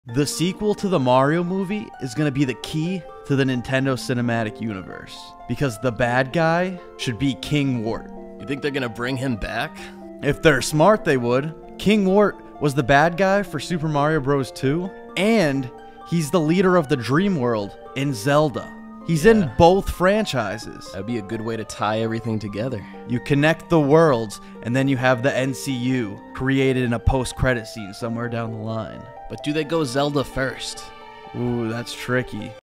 The sequel to the Mario movie is going to be the key to the Nintendo Cinematic Universe, because the bad guy should be King Wart. You think they're gonna bring him back? If they're smart, they would. King Wart was the bad guy for Super Mario Bros. 2, and he's the leader of the Dream World in Zelda. He's in both franchises. That'd be a good way to tie everything together. You connect the worlds, and then you have the NCU created in a post-credit scene somewhere down the line. But do they go Zelda first? Ooh, that's tricky.